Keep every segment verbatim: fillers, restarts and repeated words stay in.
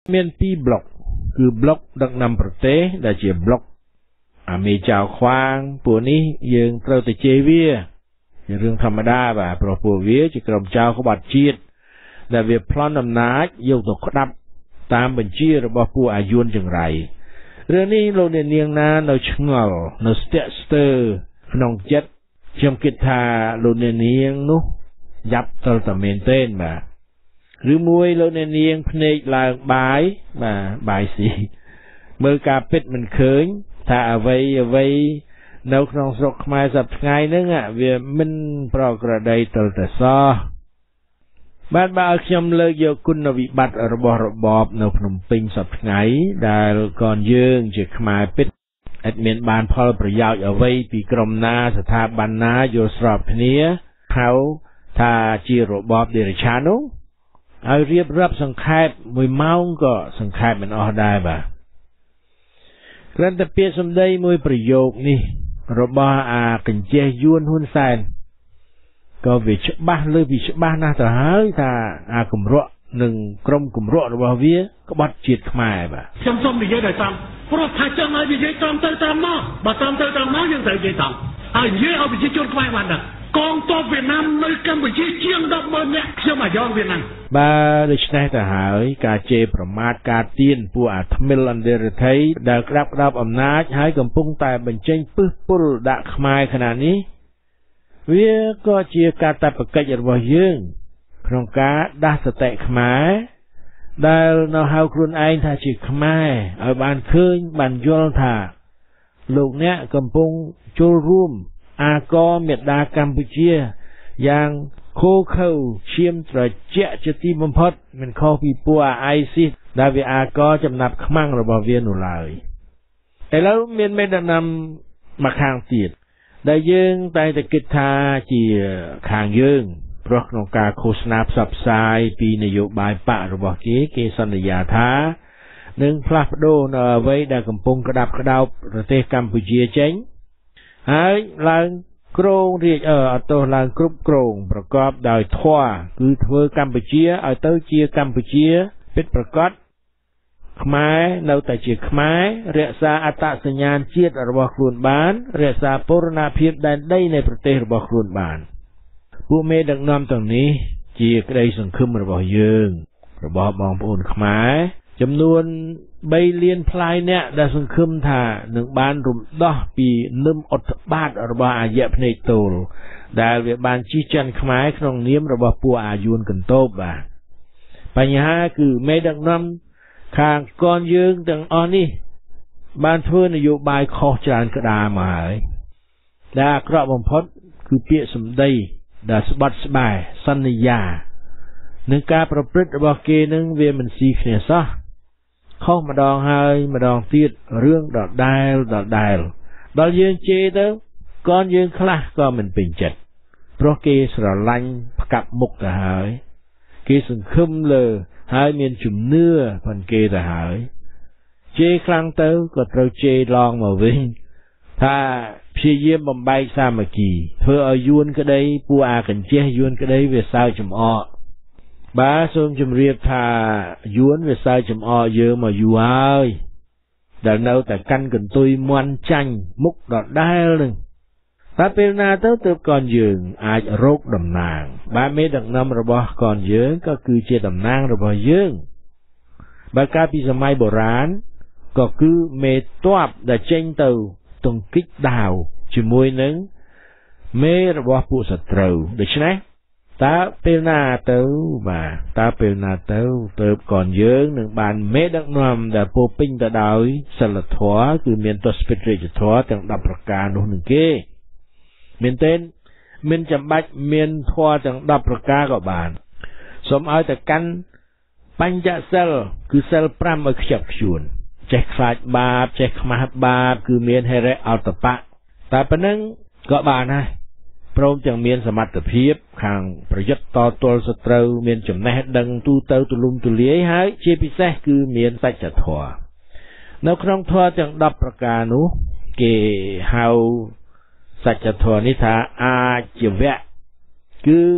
មានពីរប្លុកគឺប្លុកដឹកនាំប្រទេសដែលជាប្លុកអាមេចៅខ្វាងពួកនេះយើងត្រូវតែជេរវាជារឿងធម្មតាបាទព្រោះពួកវាជាក្រុមចៅក្បត់ជាតិដែលវាប្លន់អំណាចយកទៅក្តាប់តាមបញ្ជារបស់ពួកអាយុនចង្រៃរឿងនេះលោកអ្នកនាងណានៅឆ្ងល់នៅស្ទាក់ស្ទើរក្នុងចិត្តខ្ញុំគិតថាលោកអ្នកនាងនោះយ៉ាប់ទល់តែមែនទែនបាទឬមួយលោកអ្នកនាងភ្នែកឡើងបាយបាទបាយស៊ីមើលការពិតមិនឃើញថាអ្វីអ្វីនៅក្នុងស្រុកខ្មែរសប្តាហ៍ថ្ងៃហ្នឹងវាមិនប្រក្រតីទល់តែសោះបាទបើខ្ញុំលើកយកគុណវិបត្តិរបស់របបនៅភ្នំពេញសប្តាហ៍ថ្ងៃដែលកូនយើងជាខ្មែរពិតអត់មានបានផលប្រយោជន៍អ្វីពីក្រុមណាស្ថាប័នណាយល់ស្របគ្នាហៅថាជារបបដេរឆាននោះហើយរៀបរាប់សង្ខេបមួយម៉ោងក៏សង្ខេបមិនអស់ដែរបាទគ្រាន់តែពាក្យសម្ដីមួយប្រយោគនេះរបស់អាកញ្ចេះយួនហ៊ុនសែនក៏វាច្បាស់លើពីច្បាស់ណាស់ទៅហើយថាអាគម្រក់និងក្រុមគម្រក់របស់វាក្បត់ជាតិខ្មែរបាទខ្ញុំសូមនិយាយដោយតាមព្រោះថាចឹងហើយនិយាយតាមទៅតាមមកបើតាមទៅតាមមកយើងត្រូវនិយាយតាមហើយនិយាយឲ្យប្រជាជនខ្មែរបានដឹងកងទ័ពវៀតណាមនៅកម្ពុជាជាង ដប់ម៉ឺន នាក់ខ្ញុំអាយ៉ងវៀតណាមបាទដូច្នេះទៅហើយការជេរប្រមាថការទៀនពួកអាថ្មិលអន្តរថៃដែលក្តាប់ក្តាប់អំណាចហើយកំពុងតែបញ្ចេញពឹសពុលដាក់ខ្មែរខណៈនេះវាក៏ជាកាតព្វកិច្ចរបស់យើងក្នុងការដាស់សតិខ្មែរដែលនៅហៅខ្លួនឯងថាជាខ្មែរឲ្យបានឃើញបានយល់ថាលោកអ្នកកំពុងចូលរួមអាកមេដាកម្ពុជាយ៉ាងខូខើឈាមត្រជាក់ជាទីបំផុតមិនខុសពីពួកអាយស៊ីសដែលវាអាកចំណាប់ខ្មាំងរបស់វានោះឡើយឥឡូវមានមេដឹកនាំមកខាងទៀតដែលយើងតែតែគិតថាជាខាងយើងព្រោះក្នុងការឃោសនាផ្សព្វផ្សាយពីនយោបាយបករបស់គេគេសន្យាថានឹងផ្លាស់ប្ដូរនៅអ្វីដែលកំពុងក្តាប់ក្តោបប្រទេសកម្ពុជាចេញហើយឡើងគ្រងរាជអឺអត់ទោសឡើងគ្រប់គ្រងប្រកបដោយធម៌គឺធ្វើកម្ពុជាឲ្យទៅជាកម្ពុជាពិតប្រាកដខ្មែរនៅតែជាខ្មែររក្សាអត្តសញ្ញាណជាតិរបស់ខ្លួនបានរក្សាបូរណភាពដែនដីនៃប្រទេសរបស់ខ្លួនបានពួកមេដឹកនាំទាំងនេះជាក្តីសង្ឃឹមរបស់យើងរបស់បងប្អូនខ្មែរចំនួនបីលានផ្លាយអ្នកដែលសង្ឃឹមថានឹងបានរំដោះពីនឹមអុតបាតរបស់អាយៈភ្នែកទោលដែលវាបានជិះចិនខ្មែរក្នុងនាមរបស់ពួកអាយួនកន្តោបបាទបញ្ហាគឺមេដឹកនាំខាងកនយើងទាំងអស់នេះបានធ្វើនយោបាយខុសច្រើនក្តារមកហើយដែលអាក្រក់បំផុតគឺពាក្យសម្ដីដែលស្បត់ស្បែកសន្យានឹងការប្រព្រឹត្តរបស់គេនឹងវាមិនស៊ីគ្នាសោះខុសម្ដងហើយម្ដងទៀតរឿងដដែលដដែលដល់យើងជេរទៅកនយើងខ្លះក៏មិនពេញចិត្តព្រោះគេស្រឡាញ់ផ្កាប់មុខទៅហើយគេសង្ឃឹមលើហើយមានជំនឿប៉ុនគេទៅហើយជេរខ្លាំងទៅក៏ត្រូវជេរឡងមកវិញថាព្យាយាមបំបែកសាមគ្គីធ្វើឲ្យយួនក្តីពួកអាកញ្ចេះយួនក្តីវាសើចចំអកបាទសូមជម្រាបថាយួនវាសើចចំអកយើងមកយូរហើយដែលនៅតែកាន់កន្ទុយមន់ចាញ់មុខដដែលនឹងតែពេលណាទៅទើបកនយើងអាចរកតំណាងបាទមេដឹកនាំរបស់កនយើងក៏គឺជាតំណាងរបស់យើងបើកាលពីសម័យបុរាណក៏គឺមេទ័ពដែលចេញទៅទង្គិចដាវជាមួយនឹងមេរបស់ពួកសត្រូវដូច្នេះតើពេលណាទៅបាទតើពេលណាទៅទើបកនយើងនឹងបានមេដឹកនាំដែលពោពេញទៅដោយសិលធម៌គឺមានទស្សពិតរាជធម៌ទាំងដប់ប្រការនោះនឹងគេមែនទេមិនចាំបាច់មានធម៌ទាំងដប់ប្រការក៏បានសូមឲ្យតែកាន់បញ្ញសិលគឺសិលប្រាំឲ្យខ្ជាប់ខ្ជួនចេះខ្លាចបាបចេះខ្មាស់បាបគឺមានហិរិអតបៈតែប៉ុណ្ណឹងក៏បានដែរព្រមទាំងមានសមត្ថភាពខាងប្រយុទ្ធតទល់សត្រូវមានចំណេះដឹងទូទៅទូលំទូលាយហើយជាពិសេសគឺមានសច្ចធម៌នៅក្នុងធម៌ទាំងដប់ប្រការនោះគេហៅសច្ចធម៌នេះថាអាជីវៈគឺ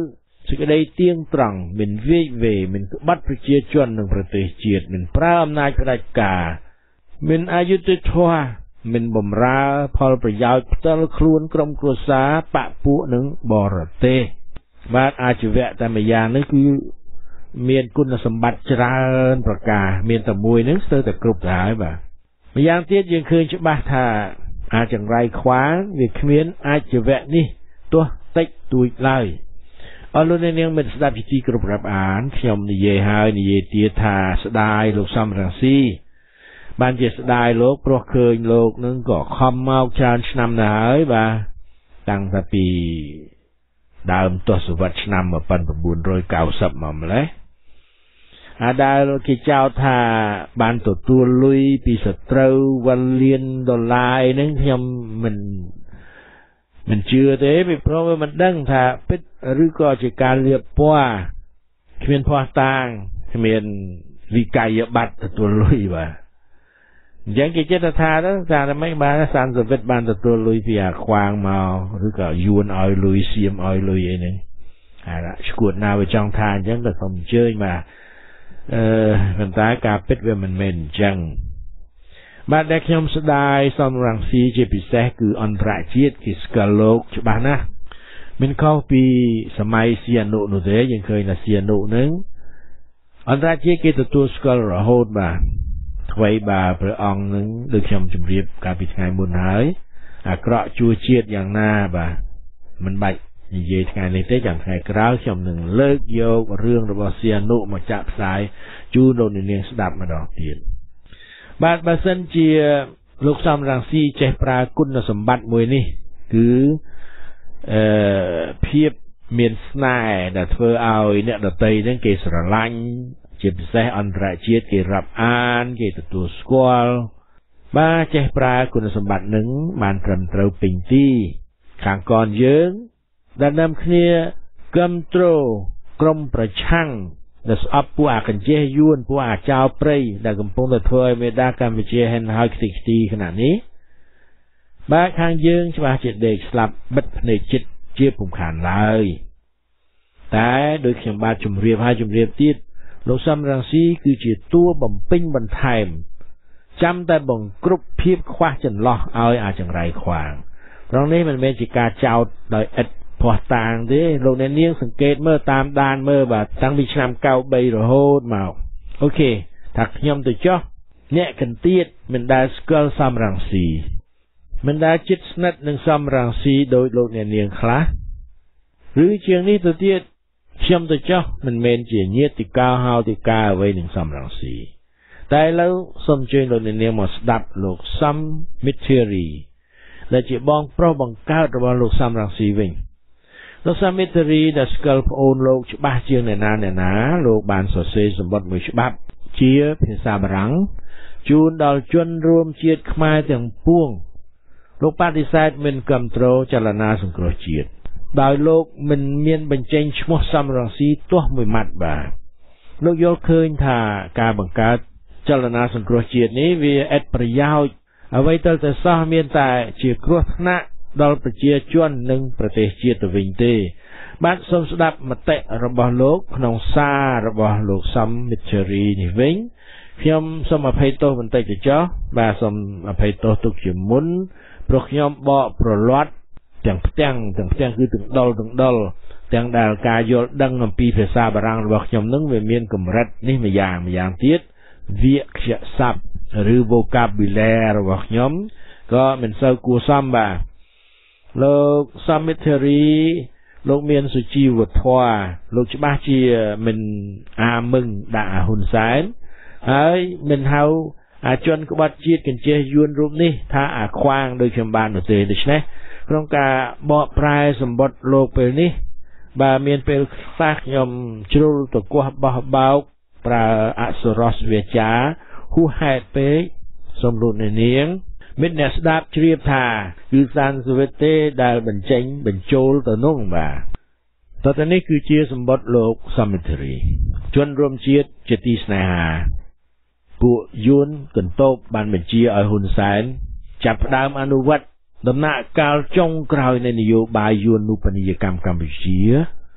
សេចក្តីទៀងត្រង់មិនវាយវេមិនក្បត់ប្រជាជននិងប្រទេសជាតិមិនប្រើអំណាចផ្ដាច់ការមិនអយុត្តិធម៌មិនបំរើផលប្រយោជន៍ផ្ទាល់ខ្លួនក្រុមគ្រួសារបពពួកនិងបរទេសបាទអាជីវៈតែម្យ៉ាងនេះគឺមានគុណសម្បត្តិច្រើនប្រការមានតែមួយនឹងស្ទើរតែគ្រប់ទៅហើយបាទម្យ៉ាងទៀតយើងឃើញច្បាស់ថាអាចង្រៃខ្វាងវាគ្មានអាជីវៈនេះទោះតិចតួចឡើយអរលោកអ្នកនាងមិត្តស្ដាប់ជាទីគោរពរាប់អានខ្ញុំនិយាយហើយនិយាយទៀតថាស្ដាយលោកសំរងស៊ីបានជាស្ដាយលោកព្រោះឃើញលោកនឹងក៏ខំមកច្រើនឆ្នាំទៅហើយបាទតាំងតែពីដើមទសវត្សរ៍ឆ្នាំmột nghìn chín trăm chín mươiមកម្លេះអាដែលគេចោទថាបានទទួលលុយពីសត្រូវវ៉ាលានដុល្លារហ្នឹងខ្ញុំមិនមិនជឿទេពីព្រោះវាមិនដឹងថាពិតឬក៏ជាការលៀបពណ៌គ្មានភ័ស្តុតាងគ្មានវិក័យប័ត្រទទួលលុយបាទអញ្ចឹងគេចិត្តថាទៅថាតែមិនបានសានសវិតបានទទួលលុយពីអាខ្វាងមកឬក៏យួនឲ្យលុយសៀមឲ្យលុយអីហ្នឹងអាឈួតណាវាចង់ថាអញ្ចឹងក៏សូមអញ្ជើញបាទអឺប៉ុន្តែការពិតវាមិនមែនអញ្ចឹងបាទដែលខ្ញុំស្ដាយសំរងស៊ីជាពិសេសគឺអន្តរជាតិគេស្គាល់លោកច្បាស់ណាស់មិនខុសពីសម័យសៀនុនោះទេយើងឃើញថាសៀនុហ្នឹងអន្តរជាតិគេទទួលស្គាល់រហូតបាទថ្មីបាទព្រះអង្គនឹងដូចខ្ញុំជម្រាបកាលពីថ្ងៃមុនហើយអាក្រក់ជួជាតិយ៉ាងណាបាទមិនបាច់និយាយថ្ងៃនេះទេចាំថ្ងៃក្រោយខ្ញុំនឹងលើកយករឿងរបស់សៀនុមកចាក់ផ្សាយជូនលោកនាងស្ដាប់ម្ដងទៀតបាទបើសិនជាលោកសំរងស៊ីចេះប្រើគុណសម្បត្តិមួយនេះគឺអឺភាពមានស្នេហ៍ដែលធ្វើឲ្យអ្នកដទៃហ្នឹងគេស្រឡាញ់ជាពិសេសអន្តរជាតិគេរាប់អានគេទទួលស្គាល់បាទចេះប្រើគុណសម្បត្តិនឹងបានត្រឹមត្រូវពេញទីខាងកនយើងដែលនាំគ្នាគាំទ្រក្រុមប្រឆាំងដែលស្អប់ពួកអាកញ្ចេះយួនពួកអាចោរព្រៃដែលកំពុងតែធ្វើឲ្យមេដាកម្ពុជាហិនហើយខ្ទេចខ្ទីខណៈនេះបាទខាងយើងច្បាស់ជាដេកស្លាប់បិទភ្នែកចិត្តជាពុំខានឡើយតែដោយខ្ញុំបាទជម្រាបហើយជម្រាបទៀតលោកសំរងស៊ីគឺជាតួបំពេញបន្ថែមចាំតែបង្គ្រប់ភាពខ្វះចន្លោះឲ្យអាចង្រៃខ្វាងត្រង់នេះមិនមែនជាការចោទដោយឥតភ័ស្តុតាងទេលោកអ្នកនាងសង្កេតមើលតាមដានមើលបាទតាំងពីឆ្នាំ九三រហូតមកអូខេថាខ្ញុំទៅចោះអ្នកកន្ទៀតមិនដែលស្គាល់សំរងស៊ីមិនដែលជិតស្និទ្ធនឹងសំរងស៊ីដោយលោកអ្នកនាងខ្លះឬជាងនេះទៅទៀតខ្ញុំទៅចោះមិនមែនជាញាតិកាហោតិកាអ្វីនឹងសំរងស៊ីតែឥឡូវសូមអញ្ជើញលោកអ្នកនាងមកស្ដាប់លោកសំមិទ្ធារីដែលជាបងប្រុសបង្កើតរបស់លោកសំរងស៊ីវិញលោកសំមិទ្ធារីដែលស្គាល់ប្អូនលោកច្បាស់ជាងអ្នកណាអ្នកណាលោកបានសរសេរសម្បត្តិមួយច្បាប់ជាភាសាបារាំងជូនដល់ជនរួមជាតិខ្មែរទាំងពួងលោកបដិសេធមិនគាំទ្រចលនាសង្គ្រោះជាតិដោយលោកមិនមានបញ្ចេញឈ្មោះសំរងស៊ីទាស់មួយម៉ាត់បាទលោកយល់ឃើញថាការបង្កើតចលនាសង្គ្រោះជាតិនេះវាឥតប្រយោជន៍អ្វីទៅតែសោះមានតែជាគ្រោះថ្នាក់ដល់ប្រជាជននិងប្រទេសជាតិទៅវិញទេបាទសូមស្ដាប់មតិរបស់លោកក្នុងសាររបស់លោកសំមិទ្ធារីនេះវិញខ្ញុំសូមអភ័យទោសបន្តិចទៅចុះបាទសូមអភ័យទោសទុកជាមុនព្រោះខ្ញុំបកប្រឡាត់ទាំងផ្ទាំងទាំងផ្ទាំងគឺទាំងដុលទាំងដុលទាំងដែលការយល់ដឹងអំពីភាសាបារាំងរបស់ខ្ញុំនឹងវាមានកម្រិតនេះម្យ៉ាងម្យ៉ាងទៀតវាក្យស័ព្ទឬ vocabulary របស់ខ្ញុំក៏មិនសូវគួរសមបាទលោកសំមិទ្ធារីលោកមានសុជីវធម៌លោកច្បាស់ជាមិនអាមឹងដាក់ហ៊ុនសែនហើយមិនហៅអាជនក្បត់ជាតិកញ្ចេះយួនរូបនេះថាអាខ្វាងដោយខ្ញុំបាននោះទេដូច្នេះក្នុងការបកប្រែសម្បត្តិលោកពេលនេះបើមានពេលខ្លះខ្ញុំជ្រុលទៅកោះបោះបោកប្រើអក្សរស្វាចាហួសហេតុពេកសូមលោកអ្នកនាងមិត្តអ្នកស្ដាប់ជ្រាបថាគឺសានសវិតទេដែលបញ្ចេញបញ្ចូលទៅនោះបាទតទៅនេះគឺជាសម្បត្តិលោកសំមិទ្ធារីជនរួមជាតិជាទីស្នេហាពួកយួនកន្តោបបានបញ្ជាឲ្យហ៊ុនសែនចាប់ផ្ដើមអនុវត្តដំណាក់កាលចុងក្រោយនៃនយោបាយយួននូបនីយកម្មកម្ពុជា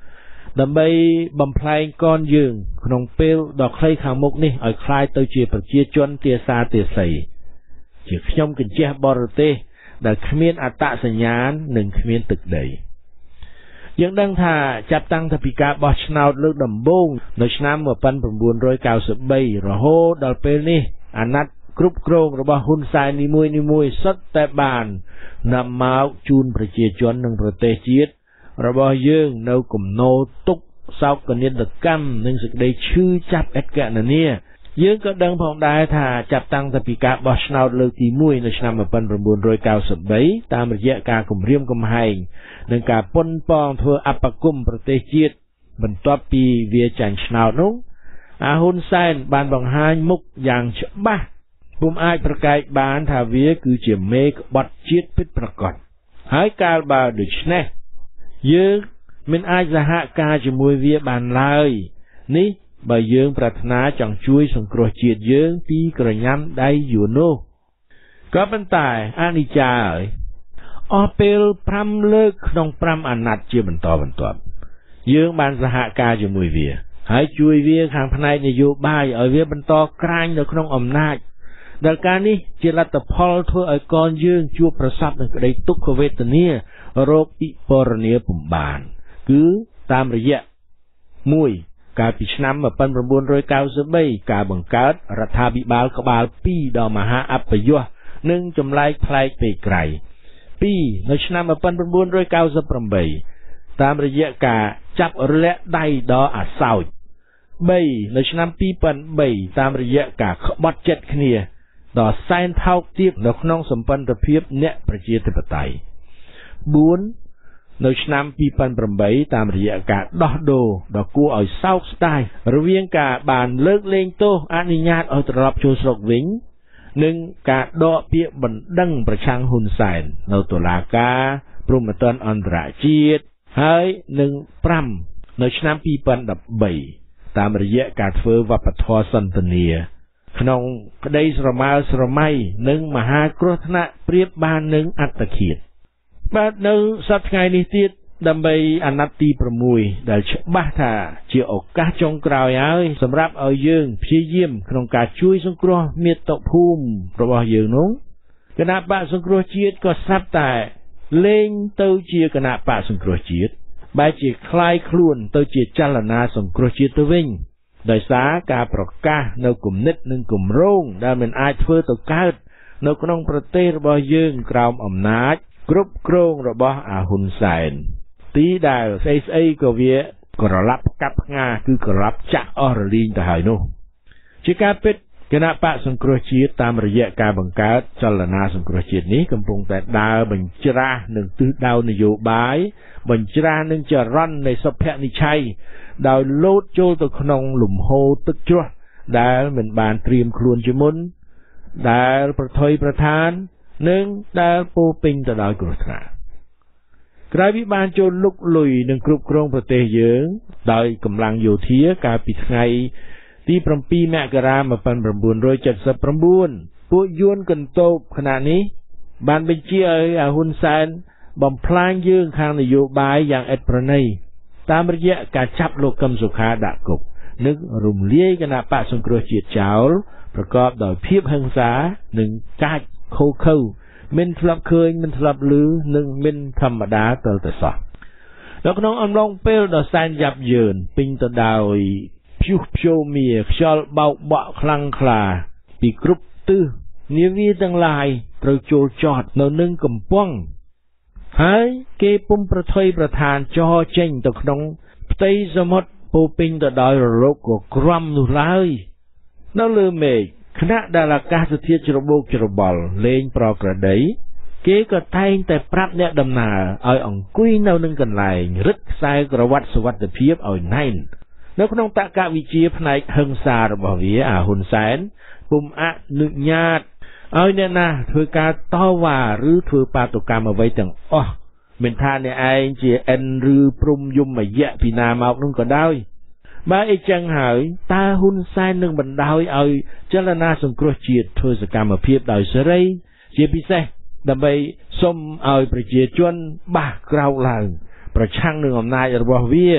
ដើម្បីបំផ្លែងកូនយើងក្នុងពេលដ៏ខ្លីខាងមុខនេះឲ្យคล้ายទៅជាប្រជាជនទាសាទាស័យជាខ្ញុំកញ្ជះបរទេសដែលគ្មានអត្តសញ្ញាណនិងគ្មានទឹកដីយើងដឹងថាចាប់តាំងពីការបោះឆ្នោតលើកដំបូងនៅឆ្នាំmột nghìn chín trăm chín mươi baរហូតដល់ពេលនេះអាណត្តិគ្រប់គ្រងរបស់ហ៊ុនសែននីមួយៗសុទ្ធតែបាននាំមកជូនប្រជាជននិងប្រទេសជាតិរបស់យើងនៅគំនោទុកសោកនាដកម្មនិងសេចក្តីឈឺចាប់ឥតកណនាយើងក៏ដឹងផងដែរថាចាប់តាំងពីការបោះឆ្នោតលើកទីមួយនៅឆ្នាំmột nghìn chín trăm chín mươi baតាមរយៈការគំរាមកំហែងនិងការប៉ុនប៉ងធ្វើអបគមប្រទេសជាតិបន្ទាប់ពីវាចាញ់ឆ្នោតនោះអាហ៊ុនសែនបានបង្ហាញមុខយ៉ាងច្បាស់ពុំអាចប្រកែកបានថាវាគឺជាមេក្បត់ជាតិពិតប្រាកដហើយកាលបើដូច្នេះយើងមិនអាចសហការជាមួយវាបានឡើយនេះបើយើងប្រាថ្នាចង់ជួយសង្គ្រោះជាតិយើងពីក្រញាំដៃយួននោះក៏ប៉ុន្តែអនិច្ចាហើយអស់ពេលប្រាំលើកក្នុងប្រាំអាណត្តិជាបន្តបន្ទាប់យើងបានសហការជាមួយវាហើយជួយវាខាងផ្នែកនយោបាយឲ្យវាបន្តក្រាញនៅក្នុងអំណាចដែលការនេះជាលទ្ធផលធ្វើឲ្យកូនយើងជួបប្រសពនឹងក្តីទុក្ខវេទនារោគពិពណ៌នាពុំបានគឺតាមរយៈមួយកាលពីឆ្នាំmột nghìn chín trăm chín mươi baការបង្កើតរដ្ឋាភិបាលក្បាលពីរដ៏មហាអពយសនិងចម្លែកប្លែកពេកក្រៃពីរនៅឆ្នាំmột nghìn chín trăm chín mươi támតាមរយៈការចាប់រលាក់ដៃដ៏អាសោចបីនៅឆ្នាំពីរពាន់បីតាមរយៈការក្បត់ចិត្តគ្នាដ៏សែនថោកទាបនៅក្នុងសម្ព័ន្ធភាពអ្នកប្រជាធិបតេយ្យបួននៅឆ្នាំពីរពាន់ប្រាំបីតាមរយៈការដោះដូរដ៏គួរឲ្យសោកស្ដាយរវាងការបានលើកលែងទោសអនុញ្ញាតឲ្យត្រឡប់ចូលស្រុកវិញនិងការដកពាក្យបណ្ដឹងប្រឆាំងហ៊ុនសែននៅតុលាការព្រហ្មទណ្ឌអន្តរជាតិហើយនឹងប្រាំនៅឆ្នាំពីរពាន់ដប់បីតាមរយៈការធ្វើវប្បធម៌សន្ទនាក្នុងក្តីស្រមើស្រមៃនិងមហាគ្រោះថ្នាក់ប្រៀបបាននឹងអត្តឃាតបាទនៅសប្តាហ៍ថ្ងៃនេះទៀតដើម្បីអាណត្តិទី៦ដែលច្បាស់ថាជាឱកាសចុងក្រោយហើយសម្រាប់ឲ្យយើងព្យាយាមក្នុងការជួយសង្គ្រោះមាតុភូមិរបស់យើងនោះគណៈបកសង្គ្រោះជាតិក៏ស្រាប់តែលែងទៅជាគណៈបកសង្គ្រោះជាតិបែរជាคล้ายខ្លួនទៅជាចលនាសង្គ្រោះជាតិទៅវិញដោយសារការប្រកាសនៅគំនិតនិងគម្រោងដែលមិនអាចធ្វើទៅកើតនៅក្នុងប្រទេសរបស់យើងក្រោមអំណាចគ្រប់គ្រងរបស់អាហ៊ុនសែនទីដែលស្អីស្អីក៏វាក្រឡាប់កាប់ផ្ងាគឺក្រឡាប់ចាក់អស់រលីងទៅហើយនោះជាការពិតគណៈបកសង្គ្រោះជាតិតាមរយៈការបង្កើតចលនាសង្គ្រោះជាតិនេះកំពុងតែដើរបញ្ច្រាសនឹងទិសដៅនយោបាយបញ្ច្រាសនឹងចរន្តនៃសុភនិច្ឆ័យដោយលោតចូលទៅក្នុងលំហូរទឹកជ្រោះដែលមិនបានត្រៀមខ្លួនជាមុនដែលប្រថុយប្រថាននិងដែលពោពេញទៅដោយគ្រោះថ្នាក់ក្រោយពីបានចូលលុកលុយនឹងគ្រប់គ្រងប្រទេសយើងដោយកម្លាំងយោធាកាលពីថ្ងៃទីប្រាំពីរមករាmột nghìn chín trăm七十九ពួកយួនកន្តោបខណៈនេះបានបញ្ជាឲ្យអាហ៊ុនសែនបំផ្លាញយើងខាងនយោបាយយ៉ាងឥតប្រណីតាមរយៈការចាប់លោកកឹមសុខាដាក់គុកនិងរំលាយគណៈបកសង្គ្រោះជាតិចោលប្រកបដោយភាពហិង្សានិងកាចខូខើមិនធ្លាប់ឃើញមិនធ្លាប់ឮនិងមិនធម្មតាទើបតែសោះនៅក្នុងអំឡុងពេលដ៏សែនយ៉ាប់យ៉ឺនពេញទៅដោយព្យុះព្យុះមៀខ្យល់បោកបក់ខ្លាំងក្លាពីគ្រប់ទិសនាវាទាំងឡាយត្រូវចូលចតនៅនឹងកំពង់ហើយគេពុំប្រថុយប្រថានចោចេញទៅក្នុងផ្ទៃសមុទ្រពោពេញទៅដោយរលកក៏ក្រំនោះឡើយនៅលើមេឃខណៈដែលអាកាសធាតុច្របូកច្របល់លេងប្រក្រតីគេក៏តែងតែប្រាប់អ្នកដំណើរឲ្យអង្គុយនៅនឹងកន្លែងរឹតខ្សែក្រវ៉ាត់សុវត្ថិភាពឲ្យណែននៅក្នុងតក្កវិជ្ជាផ្នែកហិង្សារបស់វាអាហ៊ុនសែនពុំអនុញ្ញាតឲ្យអ្នកណាធ្វើការតវ៉ាឬធ្វើបាតុកម្មអ្វីទាំងអស់មិនថាអ្នកឯងជាអិនឬព្រំយមយៈពីណាមកនោះក៏ដោយបើអីចឹងហើយតើហ៊ុនសែននឹងបណ្ដោយឲ្យចលនាសង្គ្រោះជាតិធ្វើសកម្មភាពដោយសេរីជាពិសេសដើម្បីសុំឲ្យប្រជាជនបះក្រោកឡើងប្រឆាំងនឹងអំណាចរបស់វា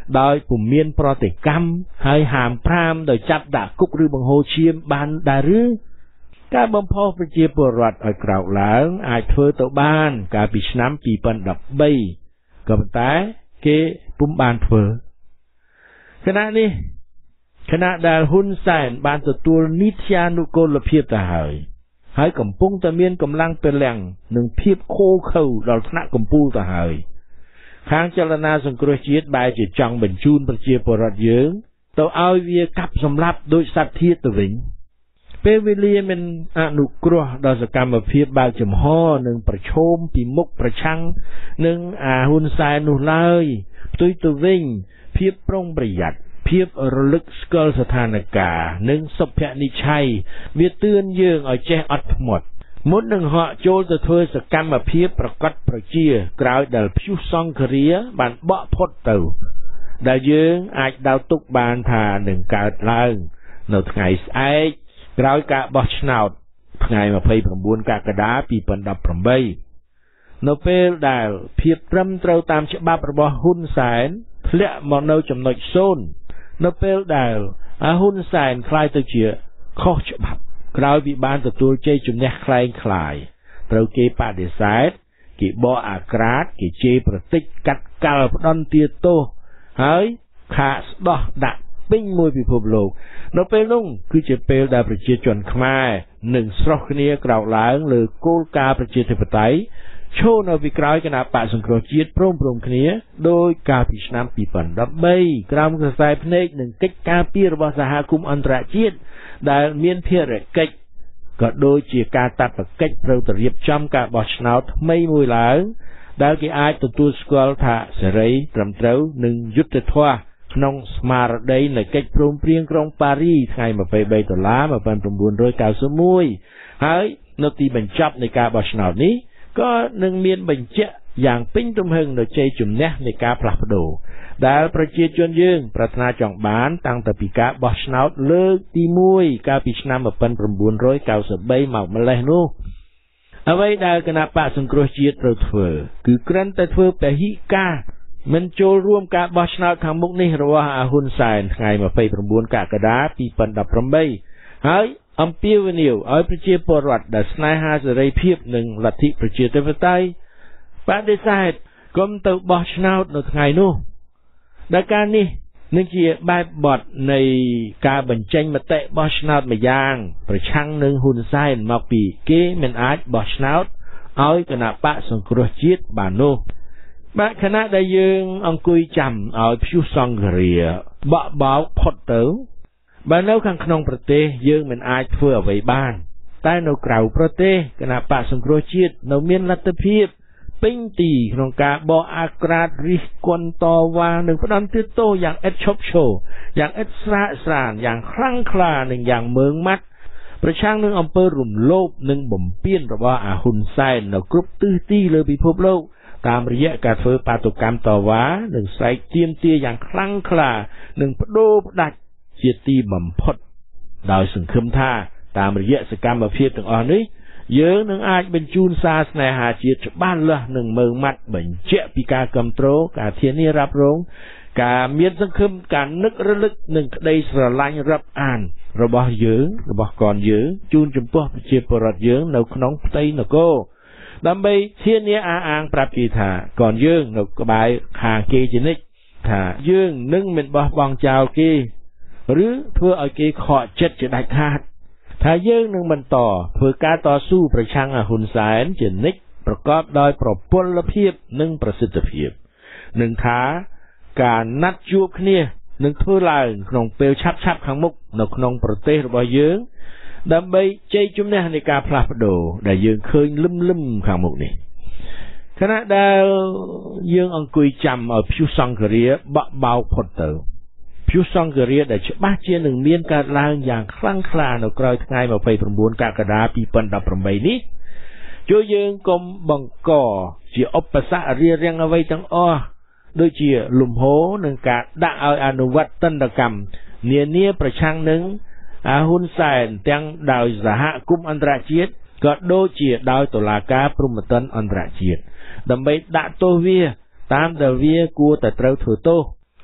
ដោយពុំមានប្រតិកម្មហើយហាមប្រាមដោយចាប់ដាក់គុកឬបង្ហូរឈាមបានដែរឬការបំផុសប្រជាពលរដ្ឋឲ្យក្រោកឡើងអាចធ្វើទៅបានកាលពីឆ្នាំពីរពាន់ដប់បីក៏ប៉ុន្តែគេពុំបានធ្វើខណៈនេះខណៈដែលហ៊ុនសែនបានទទួលនីតិានុកូលភាពទៅហើយហើយកំពុងតែមានកម្លាំងពលំនិងភាពខូខើដល់ថ្នាក់កំពូលទៅហើយខាងចលនាសង្គ្រោះជាតិបែរជាចង់បញ្ជូនប្រជាពលរដ្ឋយើងទៅឲ្យវាកាប់សម្លាប់ដោយសត្វធាតុទៅវិញពេលវេលាមានអនុគ្រោះដល់សកម្មភាពបើកចំហនិងប្រឈមពីមុខប្រឆាំងនឹងអាហ៊ុនសែននោះឡើយផ្ទុយទៅវិញភាពប្រុងប្រយ័ត្នភាពរលឹកស្គាល់ស្ថានភាពនិងសុភនិច្ឆ័យវាទឿនយើងឲ្យចេះអត់ធ្មត់មុននឹងហក់ចូលទៅធ្វើសកម្មភាពប្រកបប្រជាក្រោយដែលព្យុះសង្ឃរាបានបក់ផុតទៅដែលយើងអាចដៅទុកបានថានឹងកើតឡើងនៅថ្ងៃស្អែកក្រោយការបោះឆ្នោតថ្ងៃម្ភៃប្រាំបួនកក្កដាពីរពាន់ដប់ប្រាំបីនៅពេលដែលភាពត្រឹមត្រូវតាមច្បាប់របស់ហ៊ុនសែនធ្លាក់មកនៅចំណុចសូន្យនៅពេលដែលហ៊ុនសែនคล้ายទៅជាខុសច្បាប់ក្រោយពីបានទទួលជ័យជំនះคล้ายคล้ายត្រូវគេបដិសេធគេបកអាក្រាតគេជេរប្រតិចកាត់កាល់ផ្ដន់ទាទោសហើយខាកស្ដោះដាក់ពេញមួយពិភពលោកនៅពេលនោះគឺជាពេលដែលប្រជាជនខ្មែរនឹងស្រោះគ្នាក្រោកឡើងលើគោលការណ៍ប្រជាធិបតេយ្យឈរនៅពីក្រោយគណៈបកសង្គ្រោះជាតិព្រមព្រំគ្នាដោយកាលពីឆ្នាំពីរពាន់ដប់បីក្រោមខ្សែភ្នែកនិងកិច្ចការពាររបស់សហគមន៍អន្តរជាតិដែលមានភារកិច្ចក៏ដូចជាការតាត់ប្រកិច្ចត្រូវទៅរៀបចំការបោះឆ្នោតថ្មីមួយឡើងដែលគេអាចទទួលស្គាល់ថាសេរីត្រឹមត្រូវនិងយុត្តិធម៌ក្នុងស្មារតីនៃកិច្ចព្រមព្រៀងក្រុងប៉ារីថ្ងៃម្ភៃបីដុល្លារmột nghìn chín trăm chín mươi mốtហើយនៅទីបញ្ចប់នៃការបោះឆ្នោតនេះក៏នឹងមានបញ្ជាក់យ៉ាងពេញទំហឹងនៅជ័យជំនះនៃការផ្លាស់ប្ដូរដែលប្រជាជនយើងប្រាថ្នាចង់បានតាំងពីការបោះឆ្នោតលើកទីមួយកាលពីឆ្នាំmột nghìn chín trăm chín mươi baមកម្លេះនោះអ្វីដែលគណៈបកសង្គ្រោះជាតិត្រូវធ្វើគឺគ្រាន់តែធ្វើពហិការមិនចូលរួមការបោះឆ្នោតខាងមុខនេះរបស់ហ៊ុនសែនថ្ងៃម្ភៃប្រាំបួនកក្កដាពីរពាន់ដប់ប្រាំបីហើយអំពាវនាវឲ្យប្រជាពលរដ្ឋដែលស្នេហាសេរីភាពនិងលទ្ធិប្រជាធិបតេយ្យបដិសេធកុំទៅបោះឆ្នោតនៅថ្ងៃនោះដែលការនេះនឹងជាបែបបទនៃការបញ្ចេញមតិបោះឆ្នោតម្យ៉ាងប្រឆាំងនឹងហ៊ុនសែនមកពីគេមិនអាចបោះឆ្នោតឲ្យគណៈបកសង្គ្រោះជាតិបាននោះបាទខណៈដែលយើងអង្គុយចាំឲ្យព្យុះសង្ឃរាបក់បោកផុតទៅបើនៅខាងក្នុងប្រទេសយើងមិនអាចធ្វើអ្វីបានតែនៅក្រៅប្រទេសគណៈបកសង្គ្រោះជាតិនៅមានលទ្ធភាពពេញទីក្នុងការបកអាក្រាតរិះគន់តវ៉ានិងផ្ដន់ទោសយ៉ាងឥតឈប់ឈរយ៉ាងឥតស្រាកស្រានយ៉ាងខ្លាំងក្លានិងយ៉ាងមើងម៉ាត់ប្រឆាំងនឹងអំពើរំលោភនិងបំពានរបស់អាហ៊ុនសែននៅគ្រប់ទិសទីលើពិភពលោកតាមរយៈការធ្វើបាតុកម្មតវ៉ានិងស្រែកទាមទារយ៉ាងខ្លាំងក្លានិងបដូរផ្ដាច់ជាទីបំផុតដោយសង្ឃឹមថាតាមរយៈសកម្មភាពទាំងអស់នេះយើងនឹងអាចបញ្ជូនសារស្នេហាជាតិច្បាស់លាស់និងមើងម៉ាត់បញ្ជាក់ពីការគ្រប់គ្រងការធានារ៉ាប់រងការមានសង្ឃឹមការនឹករលឹកនិងក្តីស្រឡាញ់រាប់អានរបស់យើងរបស់កូនយើងជូនចំពោះប្រជាពលរដ្ឋយើងនៅក្នុងផ្ទៃនគរដើម្បីធានាអះអាងប្រាប់គេថាកូនយើងនៅក្បែរខាងគេជានិច្ចថាយើងនឹងមិនបោះបង់ចោលគេឬធ្វើឲ្យគេខកចិត្តជាដាច់ខាតថាយើងនឹងបន្តធ្វើការតស៊ូប្រឆាំងហ៊ុនសែនជានិច្ចប្រកបដោយប្រពលភាពនិងប្រសិទ្ធភាពនឹងថាការណាត់ជួបគ្នានឹងធ្វើឡើងក្នុងពេលឆាប់ៗខាងមុខនៅក្នុងប្រទេសរបស់យើងដើម្បីជ័យជំនះនៃការផ្លាស់ប្ដូរដែលយើងឃើញលឹមលឹមខាងមុខនេះខណៈដែលយើងអង្គុយចាំឲ្យព្យុះសង្ឃរាបក់បោកផុតទៅព្យុះសង្ឃរាដែលច្បាស់ជានឹងមានកើតឡើងយ៉ាងខ្លាំងក្លានៅក្រោយថ្ងៃម្ភៃប្រាំបួនកក្កដាពីរពាន់ដប់ប្រាំបីនេះជួយយើងកុំបង្កជាឧបសគ្គរារាំងអ្វីទាំងអស់ដូចជាលំហូរនឹងការដាក់ឲ្យអនុវត្តទណ្ឌកម្មនានាប្រឆាំងនឹងអាហ៊ុនសែនទាំងដោយសហគមន៍អន្តរជាតិក៏ដូចជាដោយតុលាការព្រហ្មទណ្ឌអន្តរជាតិដើម្បីដាក់ទោសវាតាមដែលវាគួរតែត្រូវធ្វើទោស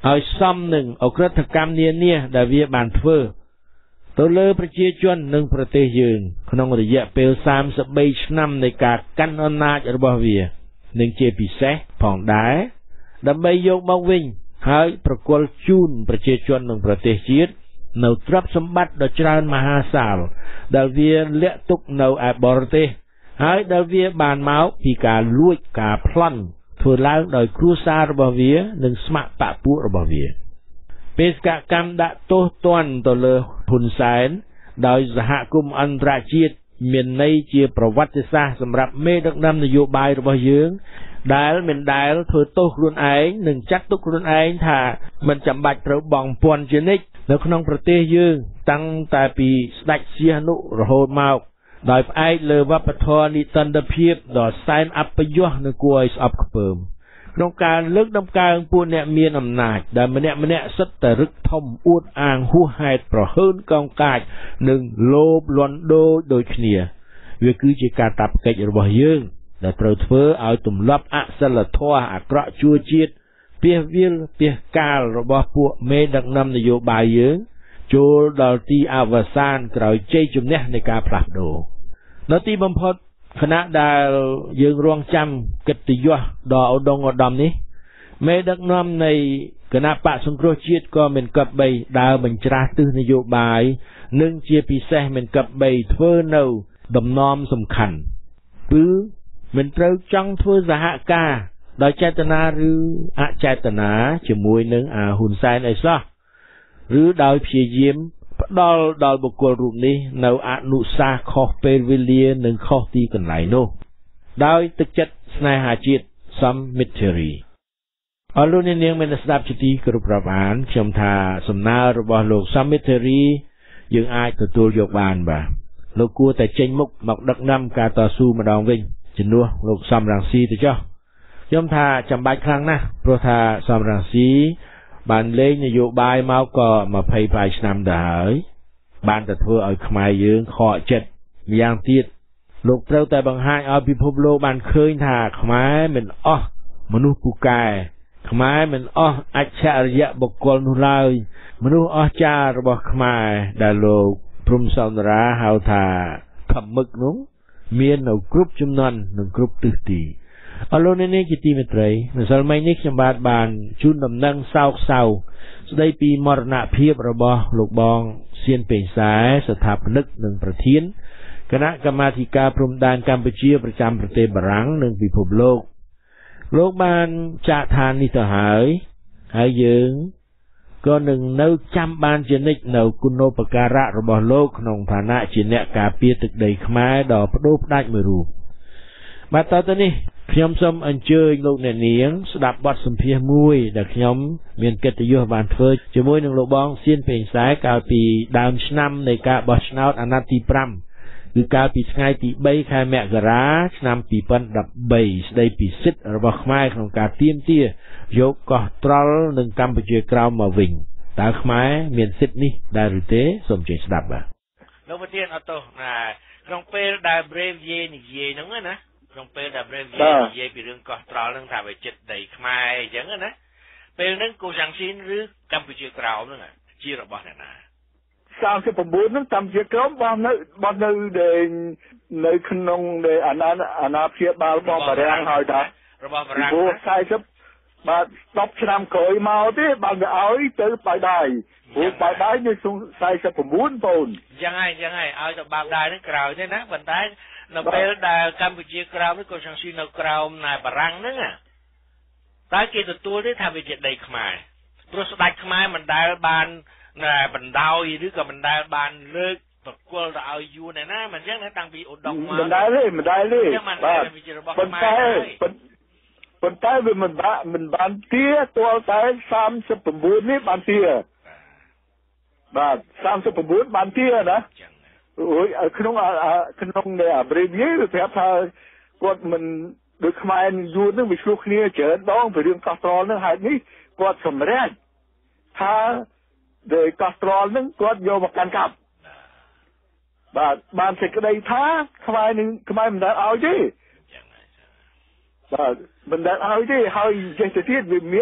ឲ្យសមនឹងអក្រិតកម្មនានាដែលវាបានធ្វើទៅលើប្រជាជននិងប្រទេសយើងក្នុងរយៈពេលសាមសិបបីឆ្នាំនៃការកាន់អំណាចរបស់វានិងជាពិសេសផងដែរដើម្បីយកមកវិញហើយប្រគល់ជូនប្រជាជននិងប្រទេសជាតិនៅទ្រព្យសម្បត្តិដ៏ច្រើនមហាសាលដែលវាលាក់ទុកនៅឯបរទេសហើយដែលវាបានមកពីការលួចការប្លន់ធ្វើឡើងដោយគ្រួសាររបស់វានិងស្ម័គ្របកពួករបស់វាបេសកកម្មដាក់ទោសទណ្ឌទៅលើហ៊ុនសែនដោយសហគមន៍អន្តរជាតិមានន័យជាប្រវត្តិសាស្ត្រសម្រាប់មេដឹកនាំនយោបាយរបស់យើងដែលមិនដែលធ្វើទោសខ្លួនឯងនិងចាត់ទុកខ្លួនឯងថាមិនចាំបាច់ត្រូវបង់ពន្ធជានិច្ចនៅក្នុងប្រទេសយើងតាំងតែពីស្ដេចសៀហនុរហូតមកដោយផ្អែកលើវប្បធម៌និតិន្តភាពដ៏សែនអពយសនិងគួរឲ្យស្អប់ខ្ពើមក្នុងការលើកដំកើងពួកអ្នកមានអំណាចដែលម្នាក់ម្នាក់សិតតែរឹកធំអួតអាងហួសហេតុប្រហើនកោងកាចនិងលោភលន់ដូចដូចគ្នាវាគឺជាការតាប់កិច្ចរបស់យើងដែលត្រូវធ្វើឲ្យទម្លាប់អសិលធម៌អាក្រក់ជួជាតិពាសវាលពាសកាលរបស់ពួកមេដឹកនាំនយោបាយយើងចូលដល់ទីអវសានក្រោយជ័យជំនះនៃការផ្លាស់ប្ដូរនៅទីបំផុតខណៈដែលយើងរងចាំកិត្តិយសដ៏ឧត្តមឧត្តមនេះមេដឹកនាំនៃគណៈបកសង្គ្រោះជាតិក៏មិនគប្បីដើរបញ្ច្រាស់ទិសនយោបាយនិងជាពិសេសមិនគប្បីធ្វើនៅដំណំសំខាន់គឺមិនត្រូវចង់ធ្វើសហការដោយចេតនាឬអចេតនាជាមួយនឹងអាហ៊ុនសែនអីសោះឬដោយព្យាយាមផ្ដល់ដល់បុគ្គលរូបនេះនៅអនុសាសន៍ខុសពេលវេលានិងខុសទីកន្លែងនោះដោយទឹកចិត្តស្នេហាជាតិសំមិត្តរីអរលោកអ្នកនាងមានស្ដាប់ជាទីគោរពរាប់អានខ្ញុំថាសំណើរបស់លោកសំមិត្តរីយើងអាចទទួលយកបានបាទលោកគួរតែចេញមុខមកដឹកនាំការតស៊ូម្ដងវិញជំនួសលោកសំរងស៊ីទៅចុះខ្ញុំថាចាំបាច់ខ្លាំងណាស់ព្រោះថាសំរងស៊ីបានលេងនយោបាយមកក៏ម្ភៃប្រាយឆ្នាំដែរហើយបានតែធ្វើឲ្យខ្មែរយើងខកចិត្តម្យ៉ាងទៀតលោកត្រូវតែបង្ហាញឲ្យពិភពលោកបានឃើញថាខ្មែរមិនអស់មនុស្សពូកែខ្មែរមិនអស់អច្ឆរិយៈបុគ្គលនោះឡើយមនុស្សអស្ចារ្យរបស់ខ្មែរដែលលោកព្រំសោន្រាហៅថាខមឹកនោះមាននៅគ្រប់ជំនាន់និងគ្រប់ទិសទីអរលោកអ្នកនាងជាទីមេត្រីម្សិលមិញនេះខ្ញុំបាទបានជូនដំណឹងសោកសៅស្ដីពីមរណភាពរបស់លោកបងសៀនពេញសែស្ថាបនិកនិងប្រធានគណៈកម្មាធិការព្រំដែនកម្ពុជាប្រចាំប្រទេសបារាំងនិងពិភពលោកលោកបានចាកឋាននេះទៅហើយហើយយើងក៏នឹងនៅចាំបានជានិច្ចនៅគុណូបការៈរបស់លោកក្នុងឋានៈជាអ្នកការពារទឹកដីខ្មែរដ៏ផ្ដួលផ្ដាច់មួយរូបបាទតទៅនេះខ្ញុំសូមអញ្ជើញលោកអ្នកនាងស្ដាប់បទសម្ភាសន៍មួយដែលខ្ញុំមានកិត្តិយសបានធ្វើជាមួយនឹងលោកបងសៀនពេញសែកាលពីដើមឆ្នាំនៃការបោះឆ្នោតអាណត្តិទីប្រាំគឺកាលពីថ្ងៃទីបីខែមករាឆ្នាំពីរពាន់ដប់បីស្ដីពីសិទ្ធិរបស់ខ្មែរក្នុងការទាមទារយកកោះត្រល់និងកម្ពុជាក្រោមមកវិញតើខ្មែរមានសិទ្ធិនេះដែរឬទេសូមជួយស្ដាប់បាទលោកប្រធានអត់ទោសណាក្នុងពេលដែល Brave យាយនិយាយហ្នឹងណាក្នុងពេលដែល Brave យាយនិយាយពីរឿងកោះត្រល់ហ្នឹងថាវាចិត្តដីខ្មែរអញ្ចឹងណាពេលហ្នឹងកូសាំងស៊ីនឬកម្ពុជាក្រោមហ្នឹងជារបស់អ្នកណាសាមសិប៩ហ្នឹងកម្ពុជាក្រោមបងនៅបងនៅនៅក្នុងអាណាអាណាព្យាបាលរបស់បារាំងហើយតារបស់បារាំងព្រោះខ្សែសិបបាទដប់ឆ្នាំក្រោយមកទេបើវាឲ្យទៅបាយដៃព្រោះបាយដៃនៅក្នុងខ្សែសិប៩បងអញ្ចឹងហើយអញ្ចឹងហើយឲ្យទៅបាយដៃហ្នឹងក្រោយទេណាប៉ុន្តែនៅពេលដែលកម្ពុជាក្រោមនេះកូសាំងស៊ីនៅក្រោមណែបារាំងហ្នឹងតែគេទទួលទេថាវាជាដីខ្មែរព្រោះស្ដេចខ្មែរមិនដែលបានណែបណ្ដោយឬក៏មិនដែលបានលើកប្រគល់ទៅឲ្យយួនឯណាមិនអញ្ចឹងណាតាំងពីឧត្តមមកមិនដែលទេមិនដែលទេបាទប៉ុន្តែប៉ុន្តែវាមិនបានមិនបានទាទាល់តែសាមសិប៩នេះបានទាបាទសាមសិប៩បានទាណាអូយក្នុងក្នុងអាប្រេមនេះវាប្រាប់ថាគាត់មិនដូចខ្មែរនឹងយួននឹងវាឆ្លោះគ្នាច្រើនដងពីរឿងកោះត្រល់នឹងហេតុនេះគាត់សម្រេចថាដែលកោះត្រល់នឹងគាត់យកមកកាន់កាប់បាទបានសេចក្តីថាខ្មែរនឹងខ្មែរមិនដែលឲ្យទេបាទមិនដែលឲ្យទេហើយចេះទៅទៀតវាមាន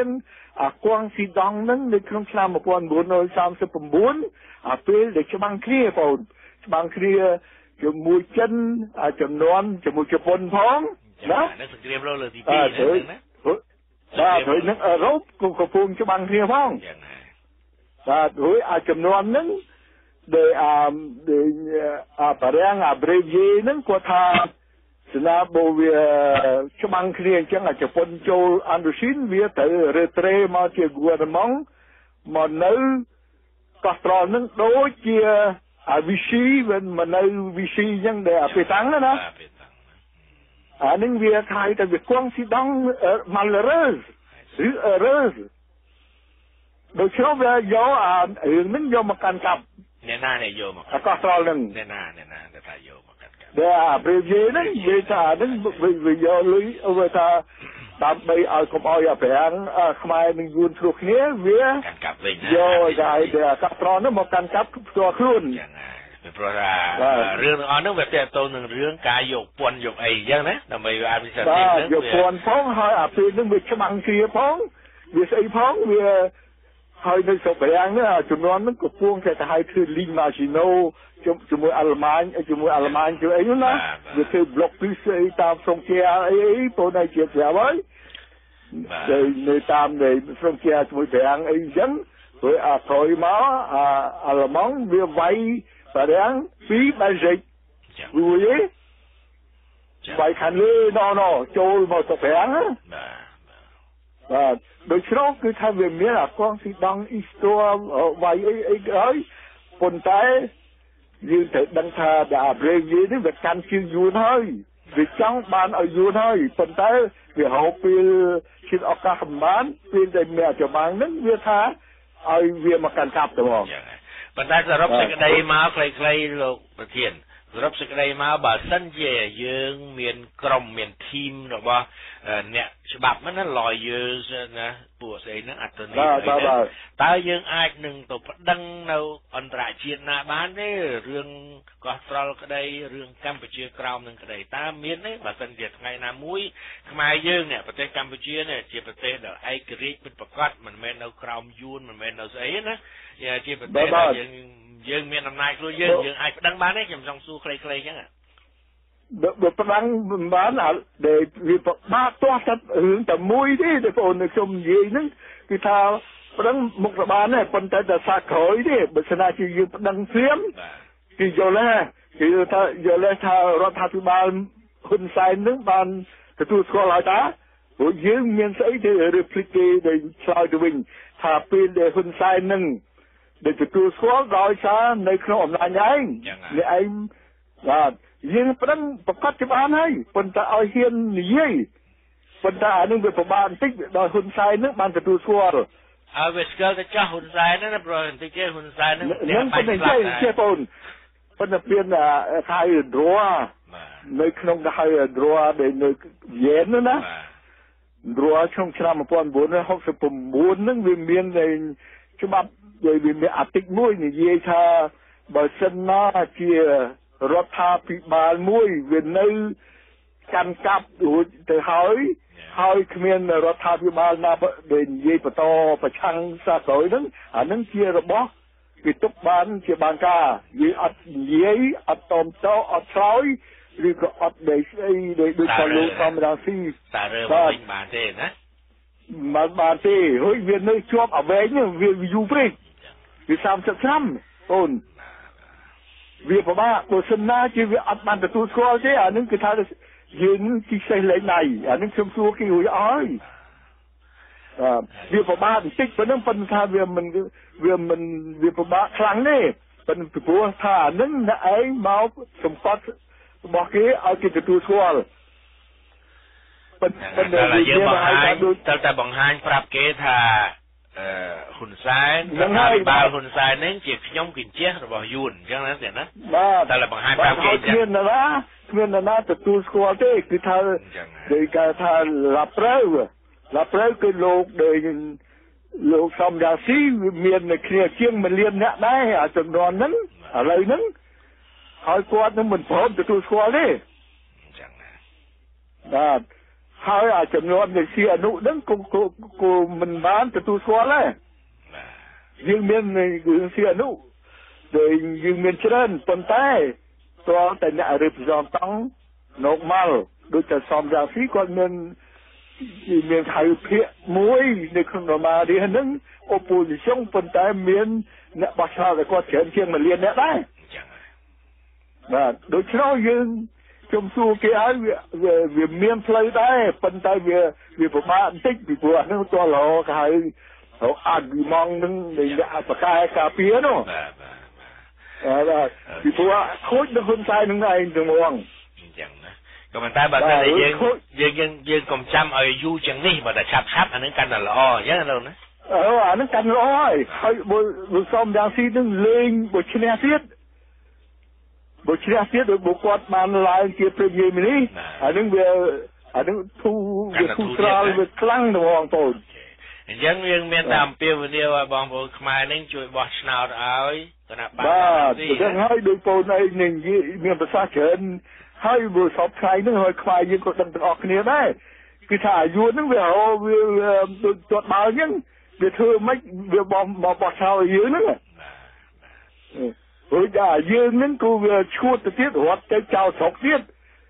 អាគង់ស៊ីដង់ហ្នឹងនៅក្នុងឆ្នាំmột nghìn bốn trăm ba mươi chínអាពេលដែលច្បាំងគ្នាបងច្បាំងគ្នាជាមួយចិនចំនួនជាមួយជប៉ុនផងណានៅសង្គ្រាមលោកលើកទីពីរហ្នឹងណាបាទហើយនឹងអឺរ៉ុបក៏កំពុងច្បាំងគ្នាផងបាទហើយអាចំនួនហ្នឹងដែលអាអាបារាំងអាប្រេយេហ្នឹងគាត់ថាស្នាបវាច្បាំងគ្នាអញ្ចឹងអាជប៉ុនចូលអានដូស៊ីនវាទៅរេត្រេមកជាហ្គួរម៉ង់មកនៅកោះត្រល់ហ្នឹងដូចជាអាវីស៊ីវិញមកនៅវីស៊ីអញ្ចឹងដែលអាពេលតាំងណាអានឹងវាខាយតែវាគង់ស៊ីដង់ម៉ាល់រ៉ឺសឬអឺរ៉ឺសដូចជ្រោះវាយកអារឿងហ្នឹងយកមកកាន់កាប់អ្នកណាអ្នកយកមកអាកោះត្រល់ហ្នឹងអ្នកណាអ្នកណាដែលថាយកមកកាន់កាប់ដែលអាប្រេយេហ្នឹងនិយាយថាហ្នឹងវាយកលុយវាថាដើម្បីឲ្យកុំឲ្យអាប្រាំងខ្មែរនឹងយួនឆ្លោះគ្នាវាកាន់កាប់វិញយកតែអាកោះត្រល់ហ្នឹងមកកាន់កាប់ផ្ទាល់ខ្លួនពីព្រោះថារឿងទាំងអស់ហ្នឹងវាទាក់ទងនឹងរឿងការយកពន្ធយកអីអញ្ចឹងណាដើម្បីឲ្យពិសេសទៀតហ្នឹងយកពន្ធផងហើយអាពេលហ្នឹងវាច្បាំងគ្នាផងវាស្អីផងវាហើយនៅស្រុកបារាំងហ្នឹងចំនួនហ្នឹងកំពុងតែទៅឲ្យធ្វើលីងម៉ាស៊ីណូជាមួយអាល្លឺម៉ាញជាមួយអាល្លឺម៉ាញជួយអីនោះណាវាធ្វើប្លុកពីស្អីតាមស្រុកជាអីអីពលនៅជាប្រាប់ហើយដែលនៅតាមនៃស្រុកជាជាមួយបារាំងអីអញ្ចឹងព្រោះអាក្រោយមកអាអាល្លឺម៉ង់វាវាយបារាំងពីបែលហ្សិកវាវាយខាងលើណណចូលមកស្រុកបារាំងណាបាទដូចជ្រោះគឺថាវាមានអាកងស៊ីដង់អ៊ីស្តូវាយអីអីហើយប៉ុន្តែយើងត្រូវដឹងថាអាប្រេយនេះវាកាន់ជើងយួនហើយវាចង់បានឲ្យយួនហើយប៉ុន្តែវាហៅពេលឈិតឱកាសសម្បានពេលដែលមានចម្បាំងហ្នឹងវាថាឲ្យវាមកកាន់កាប់ទៅហ្មងប៉ុន្តែសរុបសេចក្តីមកខ្លីៗលោកប្រធានសរុបសេចក្តីមកបើសិនជាយើងមានក្រុមមានធីមរបស់អ្នកច្បាប់ហ្នឹងណា lawyers ណាពួកស្អីហ្នឹងអត្តន័យតើយើងអាចនឹងទៅប្តឹងនៅអន្តរជាតិណាបានទេរឿងកោះត្រល់ក្តីរឿងកម្ពុជាក្រោមនឹងក្តីតើមានទេបើសិនជាថ្ងៃណាមួយខ្មែរយើងនេះប្រទេសកម្ពុជានេះជាប្រទេសដែលឯករាជ្យពិតប្រាកដមិនមែននៅក្រោមយួនមិនមែននៅស្អីណាជាប្រទេសដែលយើងយើងមានអំណាចខ្លួនយើងយើងអាចប្តឹងបានទេខ្ញុំចង់សួរខ្លីៗអញ្ចឹងបើប្តឹងមិនបានដែលវាពិបាកទាស់តែរឿងតែមួយទេបងប្អូនខ្ញុំនិយាយហ្នឹងគឺថាប្តឹងមុខរបานដែរប៉ុន្តែតែសាក្រោយទេបើស្នាជាយើងប្តឹងព្រាមគឺយល់ណាគឺថាយល់ថារដ្ឋាភិបាលហ៊ុនសែនហ្នឹងបានទទួលស្គាល់ហើយតាព្រោះយើងមានស្អីទៅ replicate ដែលឆ្លើយទៅវិញថាពេលដែលហ៊ុនសែនហ្នឹងដែលទទួលស្គាល់ដោយសារនៅក្នុងអំណាចឯងអ្នកឯងបាទយើងប្តឹងប្រកាសជាបានហើយប៉ុន្តែឲ្យហ៊ាននិយាយប៉ុន្តែអានឹងវាពិបាកបន្តិចដោយហ៊ុនសែននឹងបានទទួលស្គាល់ហើយវាស្គាល់តែចាស់ហ៊ុនសែនណាប្រហែលបន្តិចទេហ៊ុនសែននឹងនឹងប៉ុន្តែចេះចេះបងប៉ុន្តែមានខៃឌ្រ័នៅក្នុងខៃឌ្រ័ដែលនៅយេនណាឌ្រ័ក្នុងឆ្នាំmột nghìn bốn trăm sáu mươi chínហ្នឹងវាមានច្បាប់ដោយវាមានអាទិកមួយនិយាយថាបើសិនណាជារដ្ឋាភិបាលមួយវានៅកាន់កាប់រួចទៅហើយហើយគ្មានរដ្ឋាភិបាលណាដែលនិយាយបន្តប្រឆាំងសាក្រោយហ្នឹងអាហ្នឹងជារបស់វាទុកបានជាបានការយើងអត់និយាយអត់តមតអត់ឆ្លើយឬក៏អត់ដែលស្អីដោយដូចតែលោកធម្មតាស៊ីតារើវិញបានទេណាមិនបានទេហើយវានៅជាប់អវែងវាយូរពេកវាសាមសិបឆ្នាំអូនវាពិបាកបើសិនណាជាវាអត់បានទទួលស្គាល់ទេអានឹងគឺថាយើងទីសេះលេងណៃអានឹងខ្ញុំសួរគេរួចអស់ហើយវាពិបាកបន្តិចប៉ុណ្ណឹងប៉ុន្តែថាវាមិនវាមិនវាពិបាកខ្លាំងទេប៉ុន្តែព្រោះថាអានឹងអ្នកឯងមកសម្បត្តិរបស់គេឲ្យគេទទួលស្គាល់ប៉ុន្តែយើងបង្ហាញទៅតែបង្ហាញប្រាប់គេថាអឺហ៊ុនសែនរដ្ឋាភិបាលហ៊ុនសែននេះជាខ្ញុំគញ្ជះរបស់យួនអញ្ចឹងណាទៀតណាបាទតែបង្ហាញប្រាប់គេគ្មានណាគ្មានណាទទួលស្គាល់ទេគឺថាគេគេថាឡាប់រើឡាប់រើគឺលោកដែលលោកសំរាស៊ីមាននៅគ្នាជាងមួយលានអ្នកដែរអាចំនួនហ្នឹងឥឡូវហ្នឹងហើយគាត់នឹងមិនព្រមទទួលស្គាល់ទេអញ្ចឹងណាបាទហហើយអាចំនួននៃជាអនុហ្នឹងគូគូមិនបានទទួលស្គាល់ទេយើងមានរឿងជាអនុដែលយើងមានច្រើនប៉ុន្តែតើតែអ្នករៀបចំតង់លោកមកដូចតែសំយ៉ាងស៊ីគាត់មានមានខៅភាកមួយនៅក្នុងរមារីហ្នឹង opposition ប៉ុន្តែមានអ្នកបោះឆ្នោតគាត់ច្រើនជាងមួយលានអ្នកដែរបាទដូច្នេះយើងខ្ញុំសួរគេឲ្យវាមានផ្លូវដែរប៉ុន្តែវាវាពិបាកបន្តិចពីព្រោះហ្នឹងតលគេហៅអាត់ពីម៉ងនឹងអ្នកបកកែការពារនោះបាទបាទពីព្រោះខូចនៅហ៊ុនសែននឹងឯងទាំងហ្មងអញ្ចឹងណាក៏ប៉ុន្តែបើតែយើងយើងយើងយើងកុំចាំឲ្យយូរជាងនេះបើតែឆាប់ឆាប់អានឹងកាន់តែល្អអញ្ចឹងលោកណាអឺអានឹងកាន់ល្អហើយហើយបើសំយ៉ាងស៊ីនឹងលេងបើឈ្នះទៀតបើឈ្នះទៀតដោយបុគាត់បានឡើងជាព្រីមៀរមីនីអានឹងវាអានឹងធូវាធូស្រាលវាខ្លាំងទៅបងប្អូនអញ្ចឹងយើងមានតែអំពាវនាវឲ្យបងប្អូនខ្មែរនឹងជួយបោះឆ្នោតឲ្យគណៈបកបាទអញ្ចឹងហើយដោយបងប្អូនឯងនឹងមានប្រសាសន៍ច្រើនហើយបើសពថ្ងៃហ្នឹងហើយខ្វាយយើងក៏ដឹងទាំងអស់គ្នាដែរគឺថាអាយុហ្នឹងវាវាដូចទាត់បាល់អញ្ចឹងវាធ្វើមិនវាបោះបោះឆ្នោតយើងហ្នឹងព្រោះថាយើងហ្នឹងគឺវាឈួតទៅទៀតរត់ទៅចោលស្រុកទៀត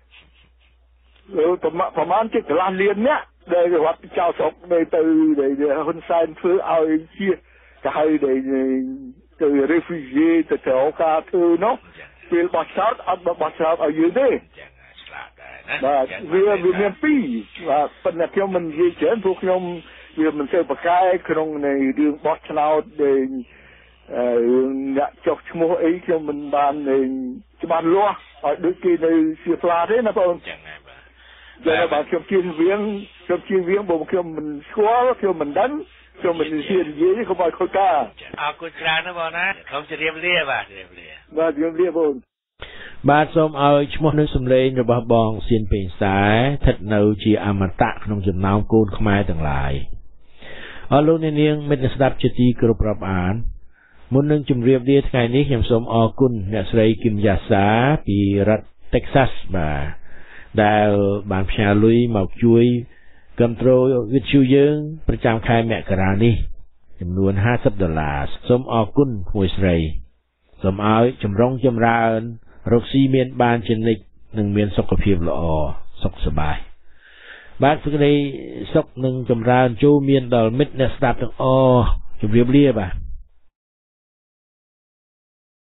ប្រហែលជាកន្លះលានអ្នកដែលរត់ចោលស្រុកទៅទៅហ៊ុនសែនធ្វើឲ្យជាទៅឲ្យទៅ refugee ទៅទៅការធ្វើនោះពេលបោះឆ្នោតអត់បោះឆ្នោតឲ្យយើងទេឆ្លាតដែរណាបាទវាវាមានពីរបាទប៉ុន្តែខ្ញុំមិននិយាយច្រើនព្រោះខ្ញុំវាមិនសូវប្រកែក្នុងនៃរឿងបោះឆ្នោតដែលរឿងអ្នកចុះឈ្មោះអីខ្ញុំមិនបានច្បាស់លាស់ឲ្យដូចគេនៅជាផ្លាទេណាបងចឹងហើយបាទតែបើខ្ញុំជឿវៀងខ្ញុំជឿវៀងបើខ្ញុំមិនស្គាល់ខ្ញុំមិនដឹងខ្ញុំមិនហ៊ាននិយាយកុំឲ្យខុសការអរគុណច្រើនណាបងណាខ្ញុំជម្រាបលាបាទជម្រាបលាបាទជម្រាបបងបាទសូមឲ្យឈ្មោះនិងសម្លេងរបស់បងសៀនពេញសែស្ថិតនៅជាអមតៈក្នុងចំណោមកូនខ្មែរទាំងឡាយអរលោកអ្នកនាងមិត្តស្ដាប់ជាទីគោរពរាប់អានមុននឹងជម្រាបលាថ្ងៃនេះខ្ញុំសូមអរគុណអ្នកស្រីគឹមយ៉ាសាពីរដ្ឋ Texas បាទដែលបានផ្ញើលុយមកជួយគ្រប់គ្រងវិទ្យុយើងប្រចាំខែមករានេះចំនួនห้าสิบដុល្លារសូមអរគុណក្មួយស្រីសូមឲ្យចម្រុងចម្រើនរកស៊ីមានបានជានិច្ចនិងមានសុខភាពល្អសុខសប្បាយបាទសេចក្តីសុខនិងចម្រើនចូលមានដល់មិត្តអ្នកស្ដាប់ទាំងអស់ជម្រាបលាបាទ